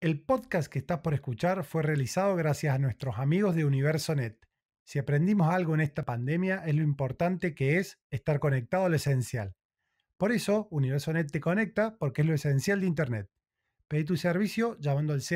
El podcast que estás por escuchar fue realizado gracias a nuestros amigos de UniversoNet. Si aprendimos algo en esta pandemia es lo importante que es estar conectado a lo esencial. Por eso, UniversoNet te conecta porque es lo esencial de Internet. Pedí tu servicio llamando al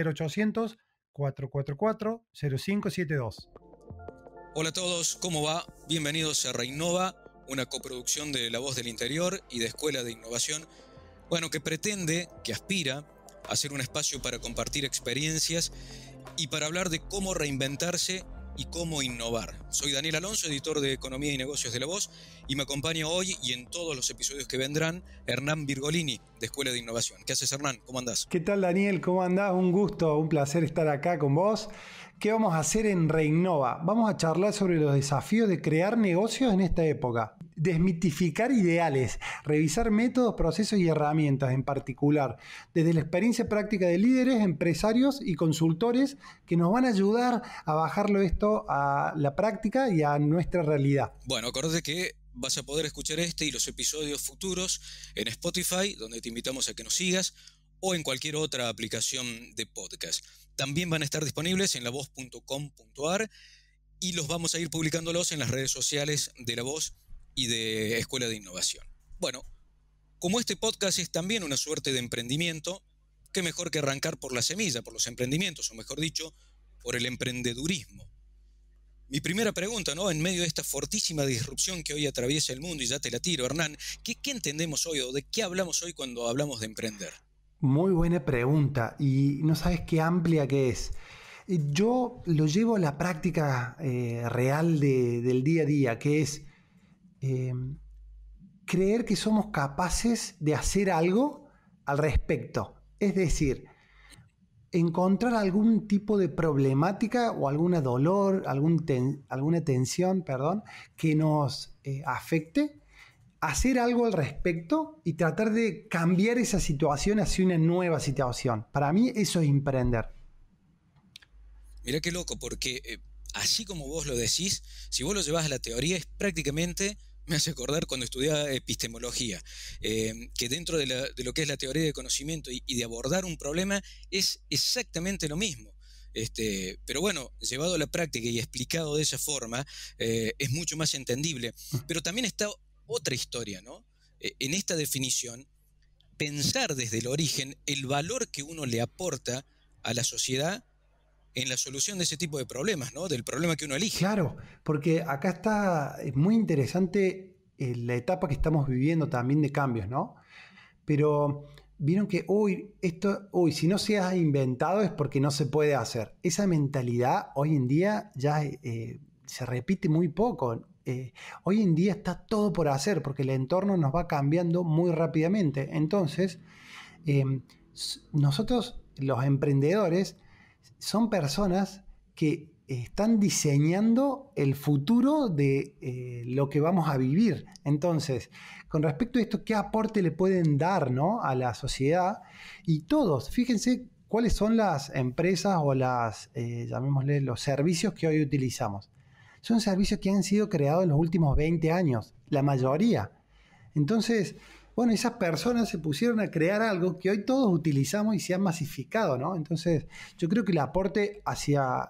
0800-444-0572. Hola a todos, ¿cómo va? Bienvenidos a Reinnova, una coproducción de La Voz del Interior y de Escuela de Innovación, que pretende, que aspira a ser un espacio para compartir experiencias y para hablar de cómo reinventarse y cómo innovar. Soy Daniel Alonso, editor de Economía y Negocios de La Voz, y me acompaña hoy y en todos los episodios que vendrán Hernán Virgolini, de Escuela de Innovación. ¿Qué haces, Hernán? ¿Cómo andás? ¿Qué tal, Daniel? ¿Cómo andás? Un gusto, un placer estar acá con vos. ¿Qué vamos a hacer en Reinnova? Vamos a charlar sobre los desafíos de crear negocios en esta época. Desmitificar ideales, revisar métodos, procesos y herramientas en particular, desde la experiencia práctica de líderes, empresarios y consultores que nos van a ayudar a bajarlo esto a la práctica y a nuestra realidad. Bueno, acordate que vas a poder escuchar este y los episodios futuros en Spotify, donde te invitamos a que nos sigas, o en cualquier otra aplicación de podcast. También van a estar disponibles en lavoz.com.ar y los vamos a ir publicándolos en las redes sociales de La Voz y de Escuela de Innovación. Bueno, como este podcast es también una suerte de emprendimiento, qué mejor que arrancar por la semilla, por los emprendimientos, o mejor dicho, por el emprendedurismo. Mi primera pregunta, en medio de esta fortísima disrupción que hoy atraviesa el mundo, y ya te la tiro, Hernán, ¿qué entendemos hoy o de qué hablamos hoy cuando hablamos de emprender? Muy buena pregunta y no sabes qué amplia que es. Yo lo llevo a la práctica real del día a día, que es creer que somos capaces de hacer algo al respecto. Es decir, encontrar algún tipo de problemática o alguna dolor, alguna tensión, que nos afecte, hacer algo al respecto y tratar de cambiar esa situación hacia una nueva situación. Para mí eso es emprender. Mirá qué loco, porque así como vos lo decís, si vos lo llevás a la teoría es prácticamente, me hace acordar cuando estudiaba epistemología, que dentro de lo que es la teoría de conocimiento y de abordar un problema es exactamente lo mismo. Pero bueno, llevado a la práctica y explicado de esa forma, es mucho más entendible. Pero también está otra historia, ¿no? En esta definición, pensar desde el origen el valor que uno le aporta a la sociedad en la solución de ese tipo de problemas, ¿no? Del problema que uno elige. Claro, porque acá está muy interesante la etapa que estamos viviendo también de cambios, ¿no? Pero vieron que si no se ha inventado es porque no se puede hacer. Esa mentalidad hoy en día ya se repite muy poco. Hoy en día está todo por hacer porque el entorno nos va cambiando muy rápidamente. Entonces, nosotros, los emprendedores, son personas que están diseñando el futuro de lo que vamos a vivir. Entonces, con respecto a esto, ¿qué aporte le pueden dar, ¿no?, a la sociedad? Y todos, fíjense cuáles son las empresas o llamémosle, los servicios que hoy utilizamos. Son servicios que han sido creados en los últimos 20 años, la mayoría. Entonces, bueno, esas personas se pusieron a crear algo que hoy todos utilizamos y se ha masificado, ¿no? Entonces, yo creo que el aporte hacia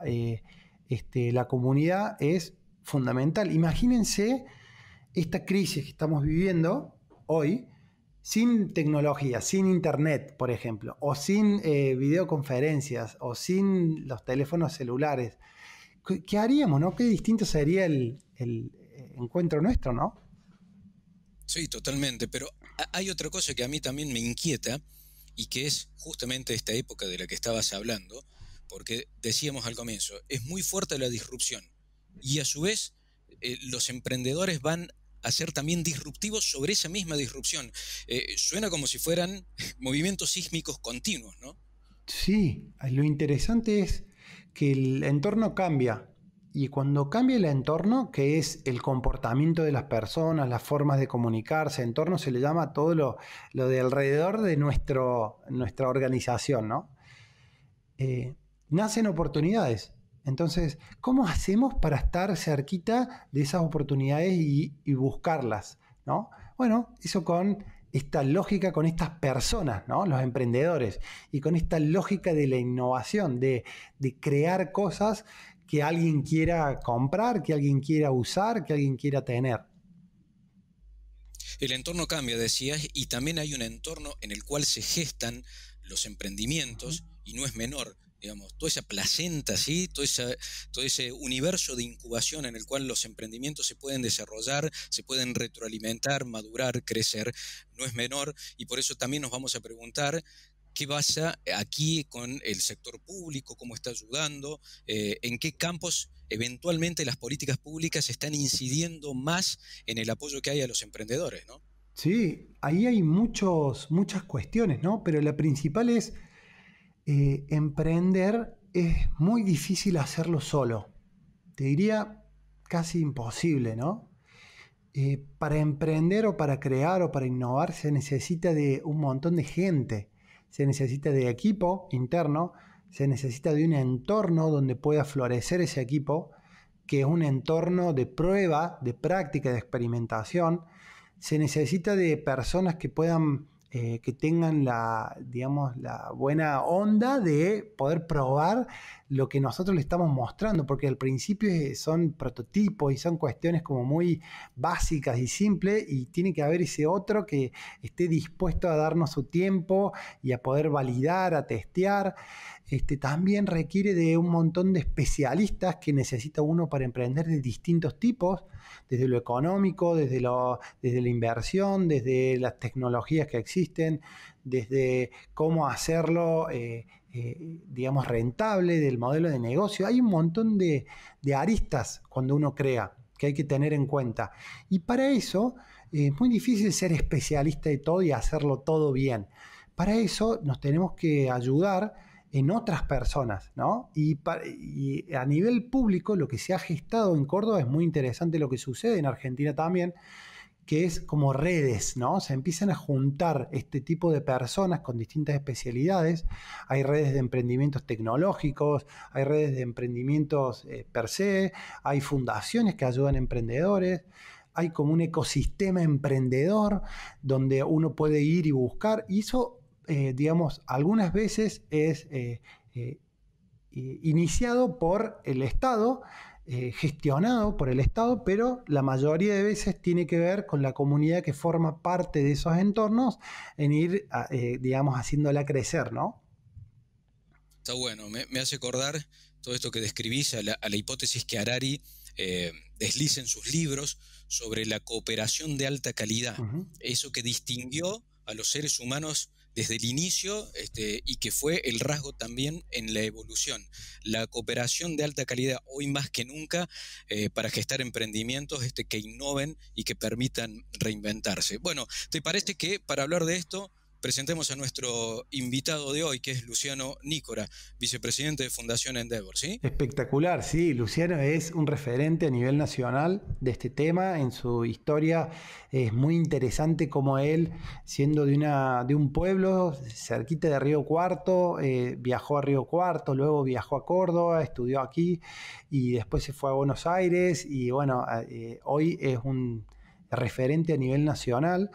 la comunidad es fundamental. Imagínense esta crisis que estamos viviendo hoy sin tecnología, sin internet, por ejemplo, o sin videoconferencias, o sin los teléfonos celulares. ¿Qué haríamos, no? Qué distinto sería el encuentro nuestro, ¿no? Sí, totalmente, pero hay otra cosa que a mí también me inquieta y que es justamente esta época de la que estabas hablando, porque decíamos al comienzo, es muy fuerte la disrupción y a su vez los emprendedores van a ser también disruptivos sobre esa misma disrupción. Suena como si fueran movimientos sísmicos continuos, ¿no? Sí, lo interesante es que el entorno cambia. Y cuando cambia el entorno, que es el comportamiento de las personas, las formas de comunicarse, entorno se le llama todo lo de alrededor de nuestra organización, ¿no? Nacen oportunidades. Entonces, ¿cómo hacemos para estar cerquita de esas oportunidades y buscarlas, ¿no? Bueno, eso con esta lógica con estas personas, ¿no? Los emprendedores, y con esta lógica de la innovación, de crear cosas que alguien quiera comprar, que alguien quiera usar, que alguien quiera tener. El entorno cambia, decías, y también hay un entorno en el cual se gestan los emprendimientos, y no es menor, digamos, toda esa placenta, ¿sí? Todo ese universo de incubación en el cual los emprendimientos se pueden desarrollar, se pueden retroalimentar, madurar, crecer, no es menor, y por eso también nos vamos a preguntar qué pasa aquí con el sector público, cómo está ayudando, en qué campos eventualmente las políticas públicas están incidiendo más en el apoyo que hay a los emprendedores, ¿no? Sí, ahí hay muchas cuestiones, ¿no? Pero la principal es emprender es muy difícil hacerlo solo. Te diría casi imposible, ¿no? Para emprender o para crear o para innovar se necesita de un montón de gente. Se necesita de equipo interno, se necesita de un entorno donde pueda florecer ese equipo, que es un entorno de prueba, de práctica, de experimentación. Se necesita de personas que puedan, que tengan digamos, la buena onda de poder probar lo que nosotros le estamos mostrando, porque al principio son prototipos y son cuestiones como muy básicas y simples, y tiene que haber ese otro que esté dispuesto a darnos su tiempo y a poder validar, a testear. También requiere de un montón de especialistas que necesita uno para emprender de distintos tipos, desde lo económico, desde la inversión, desde las tecnologías que existen, desde cómo hacerlo, digamos, rentable, del modelo de negocio. Hay un montón de aristas cuando uno crea que hay que tener en cuenta. Y para eso es muy difícil ser especialista de todo y hacerlo todo bien. Para eso nos tenemos que ayudar en otras personas, ¿no? Y a nivel público, lo que se ha gestado en Córdoba es muy interesante, lo que sucede en Argentina también, que es como redes, ¿no? Se empiezan a juntar este tipo de personas con distintas especialidades. Hay redes de emprendimientos tecnológicos, hay redes de emprendimientos per se, hay fundaciones que ayudan a emprendedores, hay como un ecosistema emprendedor donde uno puede ir y buscar, y eso, digamos, algunas veces es iniciado por el Estado, gestionado por el Estado, pero la mayoría de veces tiene que ver con la comunidad que forma parte de esos entornos en ir, digamos, haciéndola crecer, ¿no? Está bueno, me hace acordar todo esto que describís a la hipótesis que Harari desliza en sus libros sobre la cooperación de alta calidad, eso que distinguió a los seres humanos desde el inicio, y que fue el rasgo también en la evolución. La cooperación de alta calidad, hoy más que nunca, para gestar emprendimientos que innoven y que permitan reinventarse. Bueno, ¿te parece que para hablar de esto presentemos a nuestro invitado de hoy, que es Luciano Nícora, vicepresidente de Fundación Endeavor, ¿sí? Espectacular, sí. Luciano es un referente a nivel nacional de este tema. En su historia es muy interesante cómo él, siendo de un pueblo cerquita de Río Cuarto, viajó a Río Cuarto, luego viajó a Córdoba, estudió aquí y después se fue a Buenos Aires, y bueno, hoy es un referente a nivel nacional.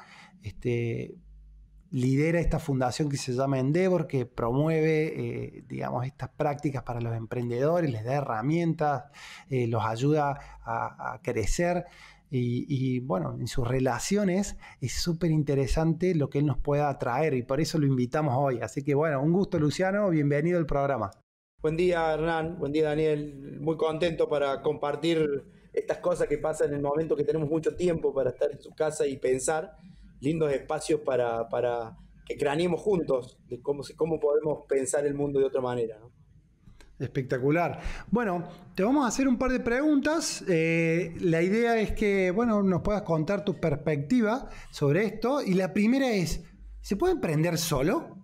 Lidera esta fundación que se llama Endeavor, que promueve, digamos, estas prácticas para los emprendedores, les da herramientas, los ayuda a crecer, y bueno, en sus relaciones es súper interesante lo que él nos pueda traer, y por eso lo invitamos hoy. Así que bueno, un gusto, Luciano, bienvenido al programa. Buen día, Hernán, buen día, Daniel, muy contento para compartir estas cosas que pasan en el momento que tenemos mucho tiempo para estar en su casa y pensar. Lindos espacios para que craneemos juntos de cómo podemos pensar el mundo de otra manera, ¿no? Espectacular. Bueno, te vamos a hacer un par de preguntas. La idea es que, bueno, nos puedas contar tu perspectiva sobre esto. Y la primera es, ¿se puede emprender solo?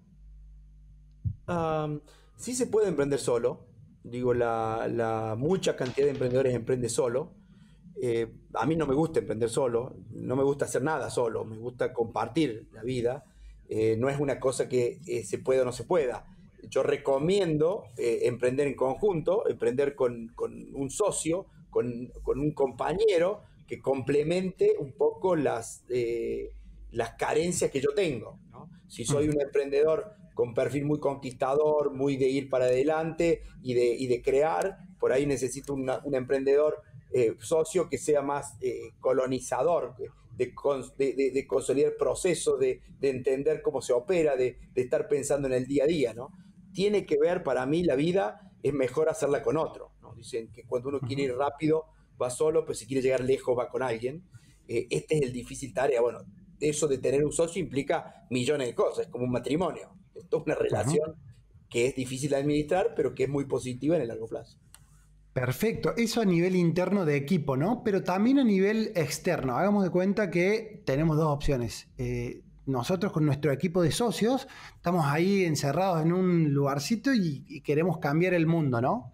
Sí se puede emprender solo. Digo, la mucha cantidad de emprendedores emprende solo. A mí no me gusta emprender solo, no me gusta hacer nada solo, me gusta compartir la vida. No es una cosa que se pueda o no se pueda. Yo recomiendo emprender en conjunto, emprender con un socio, con un compañero que complemente un poco las carencias que yo tengo, ¿no? Si soy un emprendedor con perfil muy conquistador, muy de ir para adelante y de crear, por ahí necesito un emprendedor socio que sea más colonizador, de consolidar procesos, de entender cómo se opera, de estar pensando en el día a día, ¿no? Tiene que ver, para mí, la vida es mejor hacerla con otro, ¿no? Dicen que cuando uno quiere ir rápido va solo, pero si quiere llegar lejos va con alguien. Este es el difícil tarea. Bueno, eso de tener un socio implica millones de cosas, es como un matrimonio. Es toda una relación que es difícil de administrar, pero que es muy positiva en el largo plazo. Perfecto, eso a nivel interno de equipo, ¿no? Pero también a nivel externo. Hagamos de cuenta que tenemos dos opciones. Nosotros con nuestro equipo de socios estamos ahí encerrados en un lugarcito y queremos cambiar el mundo, ¿no?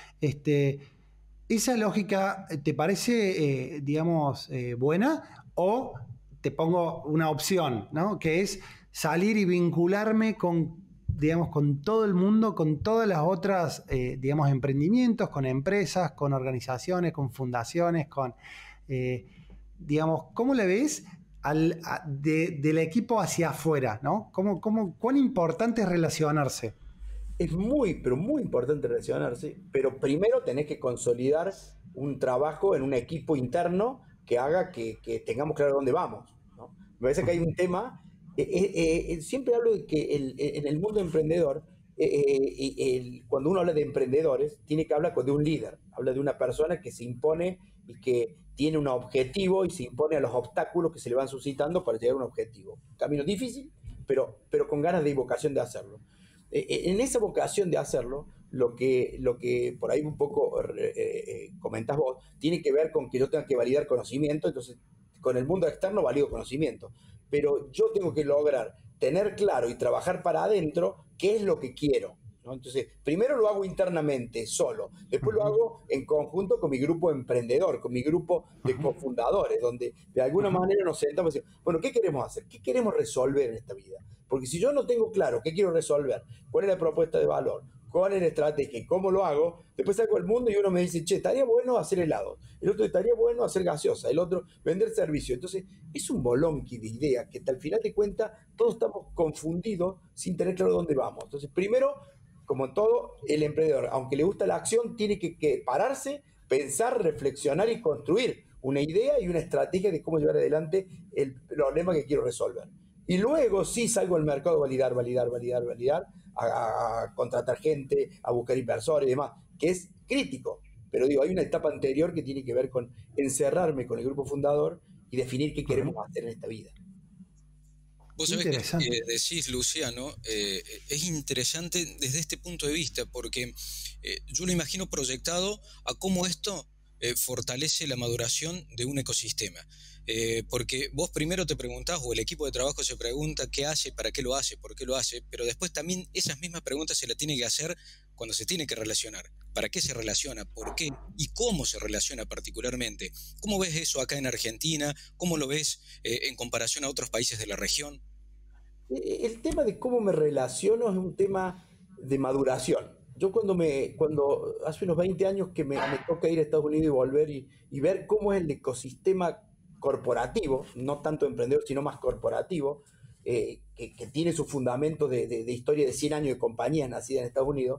¿Esa lógica te parece, digamos, buena? O te pongo una opción, ¿no? Que es salir y vincularme con, digamos, con todo el mundo, con todas las otras, digamos, emprendimientos, con empresas, con organizaciones, con fundaciones, con, digamos, ¿cómo le ves del equipo hacia afuera, ¿no? ¿Cuán importante es relacionarse? Es muy, pero muy importante relacionarse, pero primero tenés que consolidar un trabajo en un equipo interno que haga que tengamos claro dónde vamos, ¿no? Me parece que hay un tema, siempre hablo de que en el mundo emprendedor, cuando uno habla de emprendedores, tiene que hablar de un líder, habla de una persona que se impone y que tiene un objetivo y se impone a los obstáculos que se le van suscitando para llegar a un objetivo. Camino difícil, pero con ganas de vocación de hacerlo. En esa vocación de hacerlo, lo que por ahí un poco comentás vos, tiene que ver con que yo tenga que validar conocimiento. Entonces con el mundo externo valido conocimiento, pero yo tengo que lograr tener claro y trabajar para adentro qué es lo que quiero, ¿no? Entonces, primero lo hago internamente, solo, después lo hago en conjunto con mi grupo emprendedor, con mi grupo de cofundadores, donde de alguna manera nos sentamos y decimos, bueno, ¿qué queremos hacer? ¿Qué queremos resolver en esta vida? Porque si yo no tengo claro qué quiero resolver, cuál es la propuesta de valor, cuál es la estrategia y cómo lo hago, después salgo al mundo y uno me dice, che, estaría bueno hacer helado, el otro estaría bueno hacer gaseosa, el otro vender servicio. Entonces es un bolonqui de ideas que al final de cuentas todos estamos confundidos sin tener claro dónde vamos. Entonces primero, como en todo, el emprendedor, aunque le gusta la acción, tiene que pararse, pensar, reflexionar y construir una idea y una estrategia de cómo llevar adelante el problema que quiero resolver. Y luego sí salgo al mercado a validar, a contratar gente, a buscar inversores y demás, que es crítico. Pero digo, hay una etapa anterior que tiene que ver con encerrarme con el grupo fundador y definir qué queremos hacer en esta vida. Vos sabés que decís, Luciano, es interesante desde este punto de vista, porque yo lo imagino proyectado a cómo esto fortalece la maduración de un ecosistema. Porque vos primero te preguntás, o el equipo de trabajo se pregunta qué hace, para qué lo hace, por qué lo hace, pero después también esas mismas preguntas se las tiene que hacer cuando se tiene que relacionar. ¿Para qué se relaciona? ¿Por qué? ¿Y cómo se relaciona particularmente? ¿Cómo ves eso acá en Argentina? ¿Cómo lo ves en comparación a otros países de la región? El tema de cómo me relaciono es un tema de maduración. Yo cuando hace unos 20 años que me toca ir a Estados Unidos y volver y ver cómo es el ecosistema corporativo, no tanto emprendedor, sino más corporativo, que tiene su fundamento de historia de 100 años de compañías nacidas en Estados Unidos,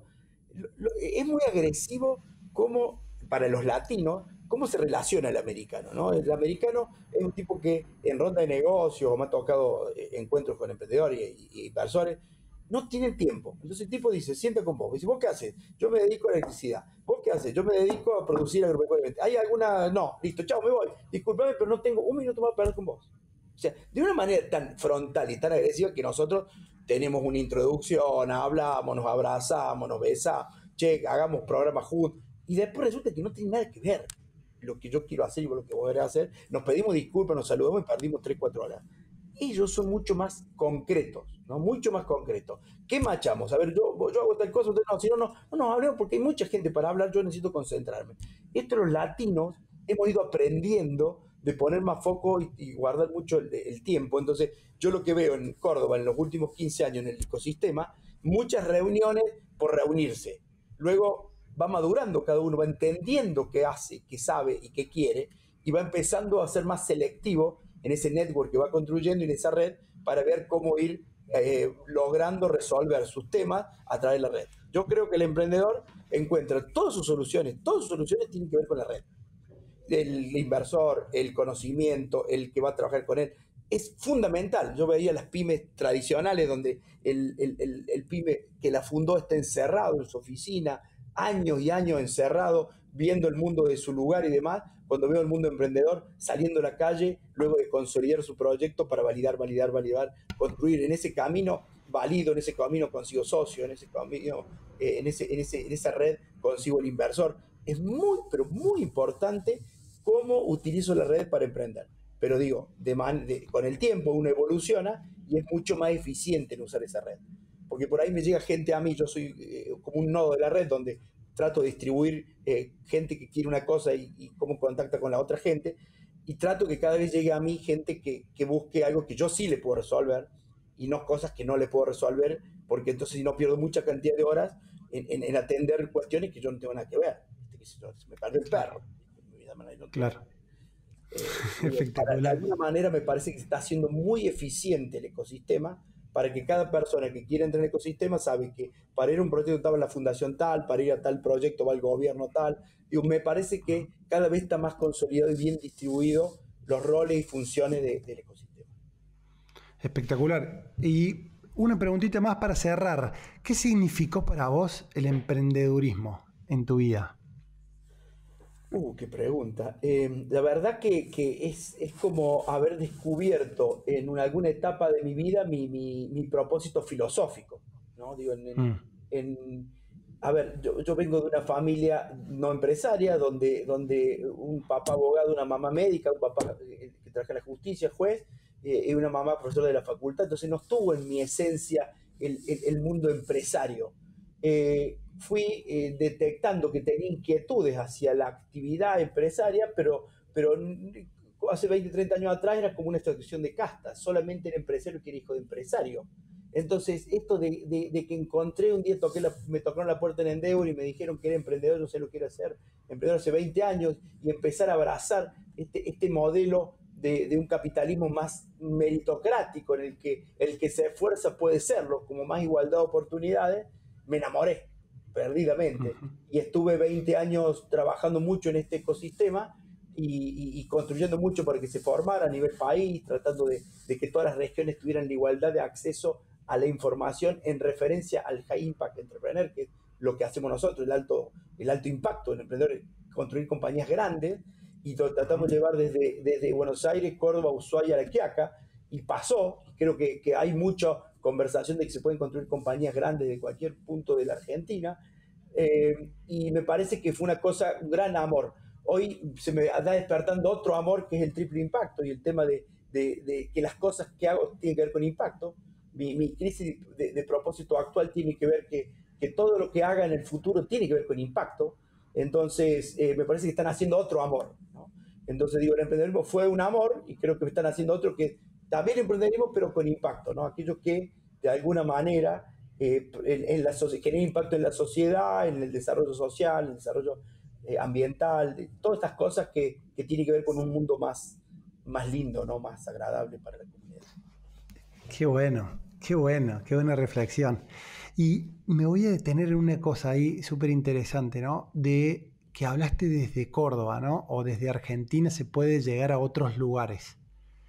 es muy agresivo como para los latinos, cómo se relaciona el americano, ¿no? El americano es un tipo que en ronda de negocios, o me ha tocado encuentros con emprendedores y inversores, no tienen tiempo. Entonces el tipo dice, sienta con vos. Dice, ¿vos qué haces? Yo me dedico a la electricidad. ¿Vos qué haces? Yo me dedico a producir agropecuariamente. ¿Hay alguna? No, listo, chao, me voy. Disculpame, pero no tengo un minuto más para hablar con vos. O sea, de una manera tan frontal y tan agresiva que nosotros tenemos una introducción, hablamos, nos abrazamos, nos besamos, che, hagamos programas juntos. Y después resulta que no tiene nada que ver lo que yo quiero hacer y lo que vos querés hacer. Nos pedimos disculpas, nos saludamos y perdimos 3, 4 horas. Ellos son mucho más concretos, ¿no? Mucho más concretos. ¿Qué machamos? A ver, yo hago tal cosa, usted no, si no nos hablemos porque hay mucha gente para hablar, yo necesito concentrarme. Esto los latinos hemos ido aprendiendo de poner más foco y guardar mucho el tiempo. Entonces, yo lo que veo en Córdoba en los últimos 15 años en el ecosistema, muchas reuniones por reunirse. Luego va madurando cada uno, va entendiendo qué hace, qué sabe y qué quiere, y va empezando a ser más selectivo en ese network que va construyendo y en esa red para ver cómo ir logrando resolver sus temas a través de la red. Yo creo que el emprendedor encuentra todas sus soluciones tienen que ver con la red. El inversor, el conocimiento, el que va a trabajar con él, es fundamental. Yo veía las pymes tradicionales donde el pyme que la fundó está encerrado en su oficina, años y años encerrado, viendo el mundo de su lugar y demás. Cuando veo el mundo emprendedor saliendo a la calle, luego de consolidar su proyecto para validar, construir en ese camino, valido, en ese camino consigo socio, en ese camino, en esa red consigo el inversor. Es muy, pero muy importante cómo utilizo la red para emprender. Pero digo, con el tiempo uno evoluciona y es mucho más eficiente en usar esa red. Porque por ahí me llega gente a mí, yo soy como un nodo de la red donde trato de distribuir gente que quiere una cosa y cómo contacta con la otra gente, y trato que cada vez llegue a mí gente que busque algo que yo sí le puedo resolver y no cosas que no le puedo resolver, porque entonces si no pierdo mucha cantidad de horas en atender cuestiones que yo no tengo nada que ver. Se me perdió el perro. Claro. De alguna manera me parece que se está haciendo muy eficiente el ecosistema para que cada persona que quiera entrar en el ecosistema sabe que para ir a un proyecto estaba en la fundación tal, para ir a tal proyecto va el gobierno tal. Digo, me parece que cada vez está más consolidado y bien distribuido los roles y funciones del ecosistema. Espectacular. Y una preguntita más para cerrar. ¿Qué significó para vos el emprendedurismo en tu vida? Qué pregunta. La verdad que es como haber descubierto en alguna etapa de mi vida mi propósito filosófico, ¿no? Digo, a ver, yo vengo de una familia no empresaria, donde un papá abogado, una mamá médica, un papá que trabaja en la justicia, juez, y una mamá profesora de la facultad, entonces no estuvo en mi esencia el mundo empresario. Fui detectando que tenía inquietudes hacia la actividad empresaria, pero hace 20, 30 años atrás era como una extracción de casta, solamente era empresario que era hijo de empresario. Entonces, esto de que encontré un día, me tocaron la puerta en Endeavor y me dijeron que era emprendedor, yo sé lo que quiero hacer, emprendedor hace 20 años, y empezar a abrazar este modelo de un capitalismo más meritocrático, en el que se esfuerza puede serlo, como más igualdad de oportunidades, me enamoré perdidamente. Y estuve 20 años trabajando mucho en este ecosistema y construyendo mucho para que se formara a nivel país, tratando de que todas las regiones tuvieran la igualdad de acceso a la información en referencia al High Impact Entrepreneur, que es lo que hacemos nosotros, el alto impacto del emprendedor, construir compañías grandes, y lo tratamos de llevar desde Buenos Aires, Córdoba, Ushuaia, La Quiaca, y pasó. Creo que hay mucha conversación de que se pueden construir compañías grandes de cualquier punto de la Argentina, y me parece que fue una cosa, un gran amor. Hoy se me está despertando otro amor, que es el triple impacto, y el tema de que las cosas que hago tienen que ver con impacto. Mi crisis de propósito actual tiene que ver que todo lo que haga en el futuro tiene que ver con impacto. Entonces, me parece que están haciendo otro amor, ¿no? Entonces, digo, el emprendedorismo fue un amor, y creo que están haciendo otro que también emprendedorismo, pero con impacto, ¿no? Aquello que, de alguna manera, genera impacto en la sociedad, en el desarrollo social, en el desarrollo ambiental, todas estas cosas que tienen que ver con un mundo más lindo, ¿no? Más agradable para la comunidad. Qué bueno, qué buena reflexión. Y me voy a detener en una cosa ahí súper interesante, ¿no? De que hablaste desde Córdoba, ¿no? O desde Argentina se puede llegar a otros lugares.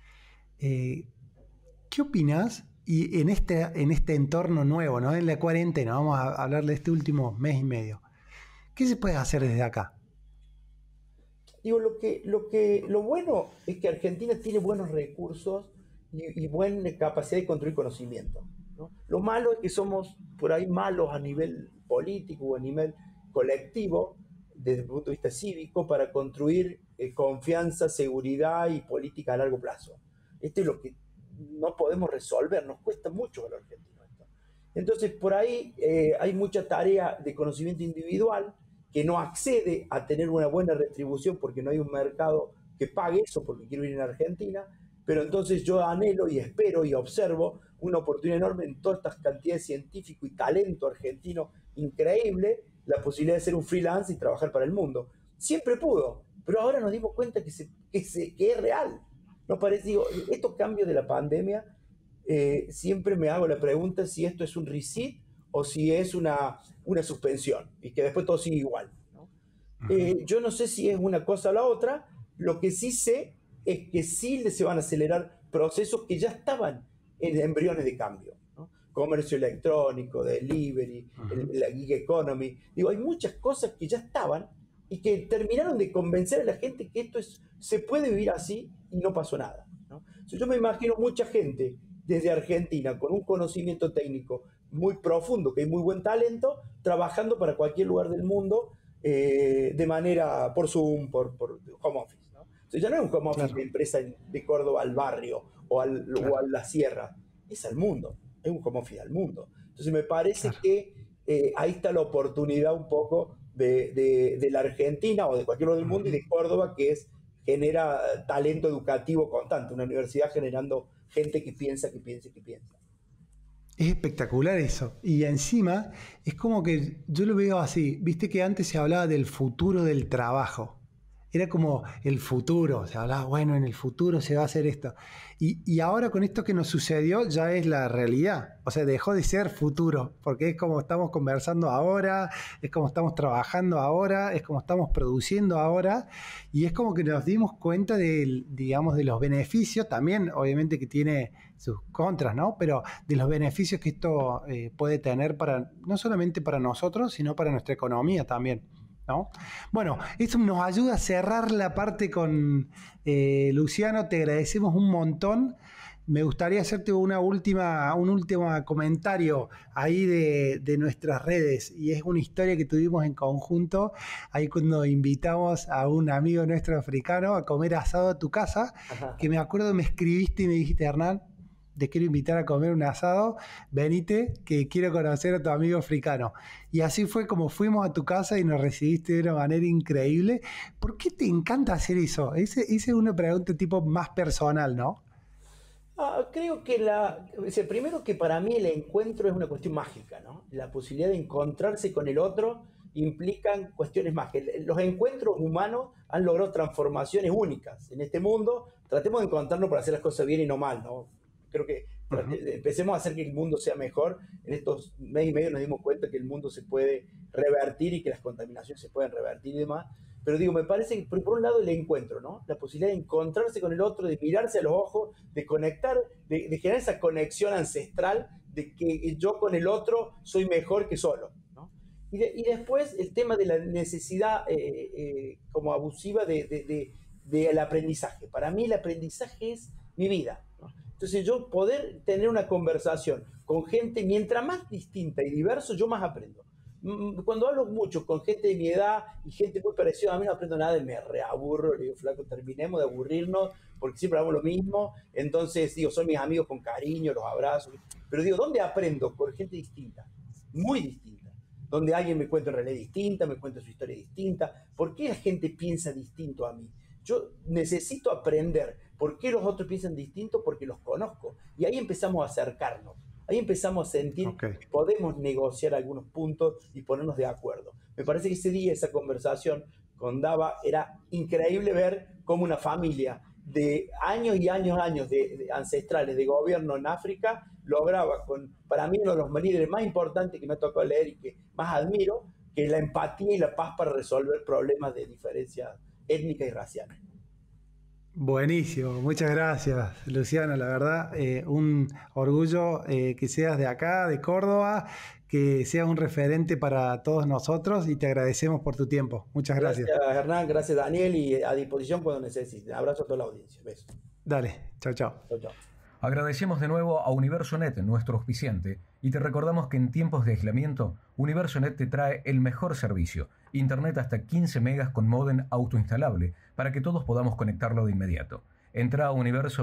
¿Qué opinás? Y en este entorno nuevo, ¿no? En la cuarentena, vamos a hablar de este último mes y medio. ¿Qué se puede hacer desde acá? Digo, lo bueno es que Argentina tiene buenos recursos y buena capacidad de construir conocimiento, ¿no? Lo malo es que somos por ahí malos a nivel político o a nivel colectivo, desde el punto de vista cívico, para construir confianza, seguridad y política a largo plazo. Esto es lo que no podemos resolver, nos cuesta mucho a los argentinos esto. Entonces, por ahí hay mucha tarea de conocimiento individual que no accede a tener una buena retribución porque no hay un mercado que pague eso, porque quiero ir en Argentina. Pero entonces yo anhelo y espero y observo una oportunidad enorme en todas estas cantidades de científico y talento argentino increíble, la posibilidad de ser un freelance y trabajar para el mundo. Siempre pudo, pero ahora nos dimos cuenta que es real. No parece, digo, estos cambios de la pandemia, siempre me hago la pregunta si esto es un reset o si es una suspensión y que después todo sigue igual, ¿no? Yo no sé si es una cosa o la otra. Lo que sí sé es que sí se van a acelerar procesos que ya estaban en embriones de cambio, ¿no? Comercio electrónico, delivery, la gig economy. Digo, hay muchas cosas que ya estaban y que terminaron de convencer a la gente que se puede vivir así y no pasó nada, ¿no? Yo me imagino mucha gente desde Argentina con un conocimiento técnico muy profundo, que hay muy buen talento, trabajando para cualquier lugar del mundo, de manera por Zoom, por home office, ¿no? Entonces ya no es un home office de empresa de Córdoba al barrio o a la sierra, es al mundo, es un home office al mundo. Entonces me parece que ahí está la oportunidad un poco de la Argentina o de cualquier lugar del mundo y de Córdoba, genera talento educativo constante, una universidad generando gente que piensa, que piensa, que piensa. Es espectacular eso. Y encima es como que yo lo veo así. Viste que antes se hablaba del futuro del trabajo. Era como el futuro. Se hablaba, bueno, en el futuro se va a hacer esto. Y ahora con esto que nos sucedió ya es la realidad. O sea, dejó de ser futuro. Porque es como estamos conversando ahora, es como estamos trabajando ahora, es como estamos produciendo ahora. Y es como que nos dimos cuenta digamos, de los beneficios. También, obviamente, que tiene sus contras, ¿no? Pero de los beneficios que esto puede tener no solamente para nosotros, sino para nuestra economía también, ¿no? Bueno, eso nos ayuda a cerrar la parte con Luciano. Te agradecemos un montón. Me gustaría hacerte un último comentario ahí de nuestras redes, y es una historia que tuvimos en conjunto ahí cuando invitamos a un amigo nuestro africano a comer asado a tu casa. Ajá. Que me acuerdo, me escribiste y me dijiste: Hernán, te quiero invitar a comer un asado, venite, que quiero conocer a tu amigo africano. Y así fue como fuimos a tu casa y nos recibiste de una manera increíble. ¿Por qué te encanta hacer eso? Esa es una pregunta tipo más personal, ¿no? Creo que primero que para mí el encuentro es una cuestión mágica, ¿no? La posibilidad de encontrarse con el otro implican cuestiones mágicas. Los encuentros humanos han logrado transformaciones únicas en este mundo. Tratemos de encontrarnos para hacer las cosas bien y no mal, ¿no? Creo que empecemos a hacer que el mundo sea mejor. En estos mes y medio nos dimos cuenta que el mundo se puede revertir y que las contaminaciones se pueden revertir y demás. Pero digo, me parece que por un lado el encuentro, ¿no? La posibilidad de encontrarse con el otro, de mirarse a los ojos, de conectar, de generar esa conexión ancestral de que yo con el otro soy mejor que solo, ¿no? Y después el tema de la necesidad como abusiva del aprendizaje. Para mí el aprendizaje es mi vida, ¿no? Entonces yo poder tener una conversación con gente, mientras más distinta y diverso, yo más aprendo. Cuando hablo mucho con gente de mi edad y gente muy parecida a mí, no aprendo nada y me reaburro. Le digo, flaco, terminemos de aburrirnos porque siempre hago lo mismo. Entonces, digo, son mis amigos con cariño, los abrazo. Pero digo, ¿dónde aprendo? Con gente distinta, muy distinta. Donde alguien me cuenta una realidad distinta, me cuenta su historia distinta. ¿Por qué la gente piensa distinto a mí? Yo necesito aprender. ¿Por qué los otros piensan distinto? Porque los conozco. Y ahí empezamos a acercarnos. Ahí empezamos a sentir que podemos negociar algunos puntos y ponernos de acuerdo. Me parece que ese día, esa conversación con Dava, era increíble ver cómo una familia de años y años de ancestrales de gobierno en África lograba, para mí, uno de los líderes más importantes que me ha tocado leer y que más admiro, que es la empatía y la paz para resolver problemas de diferencias étnicas y raciales. Buenísimo, muchas gracias, Luciano. La verdad, un orgullo que seas de acá, de Córdoba, que seas un referente para todos nosotros, y te agradecemos por tu tiempo. Muchas gracias. Gracias, Hernán, gracias, Daniel, y a disposición cuando necesiten. Abrazo a toda la audiencia. Besos. Dale, chao, chao. Chau, chau. Agradecemos de nuevo a UniversoNet, nuestro auspiciante, y te recordamos que en tiempos de aislamiento, UniversoNet te trae el mejor servicio: internet hasta 15 megas con módem autoinstalable, para que todos podamos conectarlo de inmediato. Entra a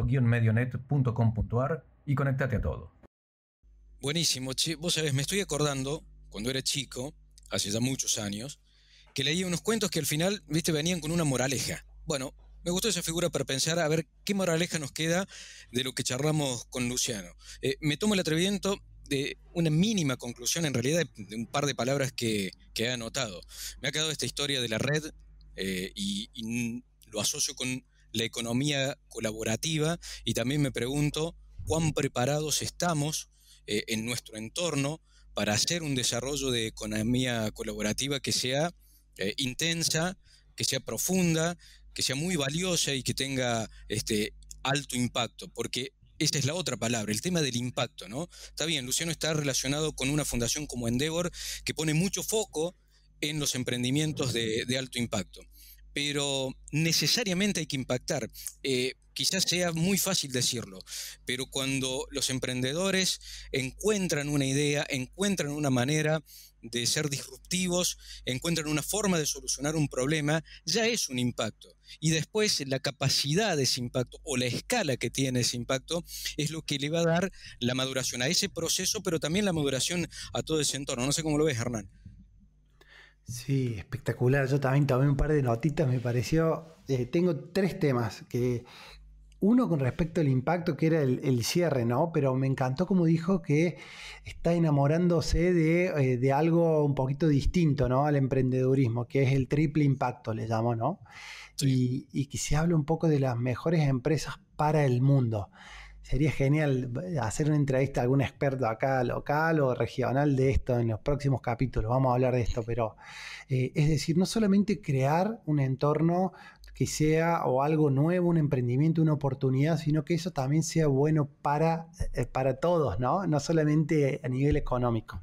universo-medionet.com.ar y conectate a todo. Buenísimo, che. Vos sabés, me estoy acordando, cuando era chico, hace ya muchos años, que leía unos cuentos que al final, viste, venían con una moraleja. Bueno, me gustó esa figura para pensar a ver qué moraleja nos queda de lo que charlamos con Luciano. Me tomo el atrevimiento de una mínima conclusión, en realidad, de un par de palabras que he anotado. Me ha quedado esta historia de la red y lo asocio con la economía colaborativa, y también me pregunto cuán preparados estamos en nuestro entorno para hacer un desarrollo de economía colaborativa que sea intensa, que sea profunda, que sea muy valiosa y que tenga alto impacto, porque esa es la otra palabra, el tema del impacto, ¿no? Está bien, Luciano está relacionado con una fundación como Endeavor que pone mucho foco en los emprendimientos de alto impacto, pero necesariamente hay que impactar. Quizás sea muy fácil decirlo, pero cuando los emprendedores encuentran una idea, encuentran una manera de ser disruptivos, encuentran una forma de solucionar un problema, ya es un impacto. Y después la capacidad de ese impacto o la escala que tiene ese impacto es lo que le va a dar la maduración a ese proceso, pero también la maduración a todo ese entorno. No sé cómo lo ves, Hernán. Sí, espectacular. Yo también tomé un par de notitas, me pareció. Tengo 3 temas. Uno con respecto al impacto, que era el cierre, ¿no? Pero me encantó como dijo que está enamorándose de algo un poquito distinto, ¿no? Al emprendedurismo, que es el triple impacto, le llamo, ¿no? Sí. Y que se habla un poco de las mejores empresas para el mundo. Sería genial hacer una entrevista a algún experto acá local o regional de esto en los próximos capítulos. Vamos a hablar de esto, pero es decir, no solamente crear un entorno que sea o algo nuevo, un emprendimiento, una oportunidad, sino que eso también sea bueno para todos, ¿no? No solamente a nivel económico.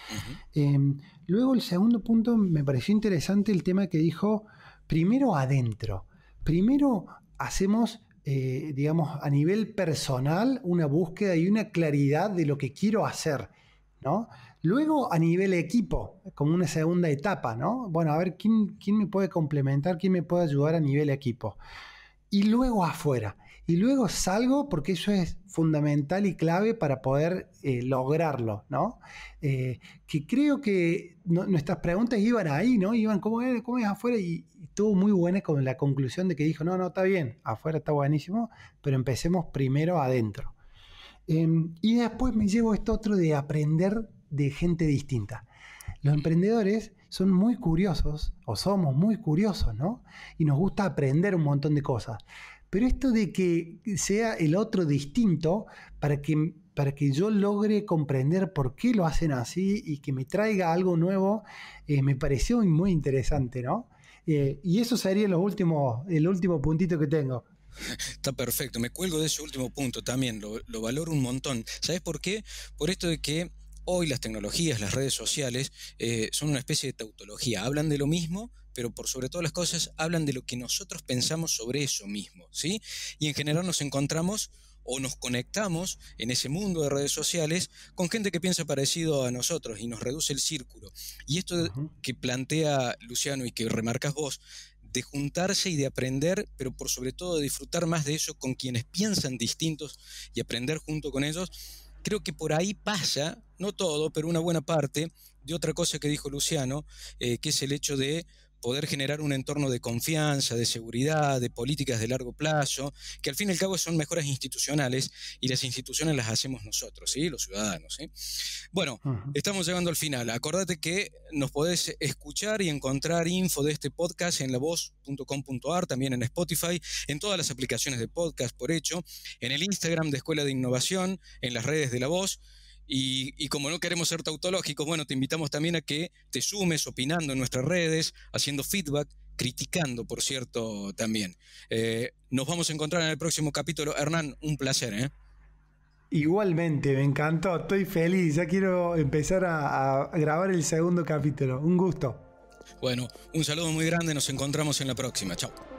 Luego el segundo punto me pareció interesante el tema que dijo, primero adentro. Primero hacemos... digamos, a nivel personal, una búsqueda y una claridad de lo que quiero hacer, ¿no? Luego, a nivel equipo, como una segunda etapa, ¿no? Bueno, a ver, ¿quién me puede complementar? ¿Quién me puede ayudar a nivel equipo? Y luego afuera. Y luego salgo porque eso es fundamental y clave para poder lograrlo, ¿no? Que creo que nuestras preguntas iban ahí, ¿no? Iban, ¿cómo es afuera? Y estuvo muy buena con la conclusión de que dijo, no, está bien, afuera está buenísimo, pero empecemos primero adentro. Y después me llevo esto otro de aprender de gente distinta. Los emprendedores son muy curiosos, o somos muy curiosos, ¿no? Y nos gusta aprender un montón de cosas. Pero esto de que sea el otro distinto para que yo logre comprender por qué lo hacen así y que me traiga algo nuevo, me pareció muy interesante, ¿no? Y eso sería el último puntito que tengo. Está perfecto, me cuelgo de ese último punto también, lo valoro un montón. ¿Sabes por qué? Por esto de que hoy las tecnologías, las redes sociales, son una especie de tautología, hablan de lo mismo, pero por sobre todas las cosas hablan de lo que nosotros pensamos sobre eso mismo, ¿sí? Y en general nos encontramos o nos conectamos en ese mundo de redes sociales con gente que piensa parecido a nosotros y nos reduce el círculo. Y esto que plantea Luciano y que remarcas vos, de juntarse y de aprender, pero por sobre todo de disfrutar más de eso con quienes piensan distintos y aprender junto con ellos, creo que por ahí pasa, no todo, pero una buena parte de otra cosa que dijo Luciano, que es el hecho de poder generar un entorno de confianza, de seguridad, de políticas de largo plazo, que al fin y al cabo son mejoras institucionales y las instituciones las hacemos nosotros, ¿sí? Los ciudadanos, ¿sí? Bueno, estamos llegando al final. Acordate que nos podés escuchar y encontrar info de este podcast en lavoz.com.ar, también en Spotify, en todas las aplicaciones de podcast por hecho, en el Instagram de Escuela de Innovación, en las redes de La Voz. Y como no queremos ser tautológicos, bueno, te invitamos también a que te sumes opinando en nuestras redes, haciendo feedback, criticando, por cierto, también. Nos vamos a encontrar en el próximo capítulo. Hernán, un placer, ¿eh? Igualmente, me encantó, estoy feliz, ya quiero empezar a grabar el segundo capítulo. Un gusto. Bueno, un saludo muy grande, nos encontramos en la próxima. Chao.